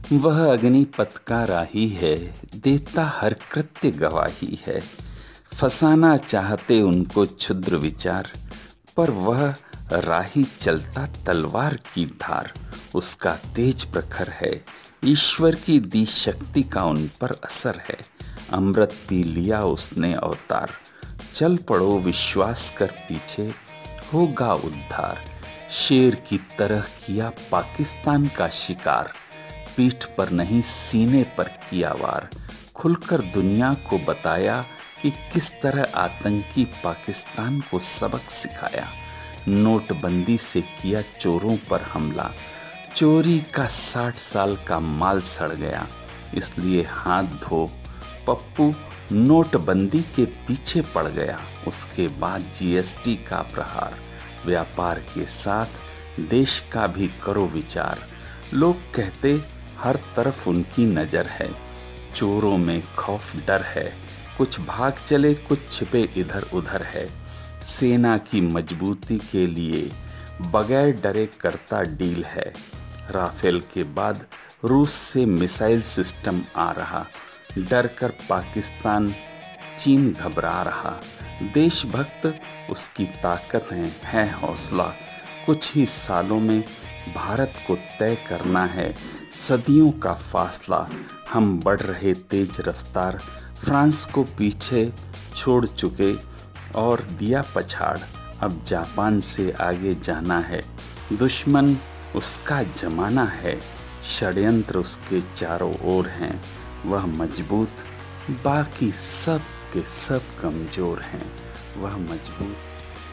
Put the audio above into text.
वह अग्निपथ का राही है, देता हर कृत्य गवाही है। फंसाना चाहते उनको क्षुद्र विचार, पर वह राही चलता तलवार की धार। उसका तेज प्रखर है, ईश्वर की दी शक्ति का उन पर असर है। अमृत पी लिया उसने अवतार, चल पड़ो विश्वास कर पीछे, होगा उद्धार। शेर की तरह किया पाकिस्तान का शिकार, पीठ पर नहीं सीने पर किया वार। खुलकर दुनिया को बताया कि किस तरह आतंकी पाकिस्तान को सबक सिखाया। नोटबंदी से किया चोरों पर हमला, चोरी का 60 साल का माल सड़ गया। इसलिए हाथ धो पप्पू, नोटबंदी के पीछे पड़ गया। उसके बाद जीएसटी का प्रहार, व्यापार के साथ देश का भी करो विचार। लोग कहते हर तरफ उनकी नजर है, चोरों में खौफ डर है। कुछ भाग चले कुछ छिपे इधर उधर है। सेना की मजबूती के लिए बगैर डरे करता डील है। राफेल के बाद रूस से मिसाइल सिस्टम आ रहा, डर कर पाकिस्तान चीन घबरा रहा। देशभक्त उसकी ताकत है हौसला। कुछ ही सालों में भारत को तय करना है सदियों का फासला। हम बढ़ रहे तेज रफ्तार, फ्रांस को पीछे छोड़ चुके और दिया पछाड़। अब जापान से आगे जाना है, दुश्मन उसका जमाना है। षड्यंत्र उसके चारों ओर हैं, वह मजबूत, बाकी सब के सब कमजोर हैं। वह मजबूत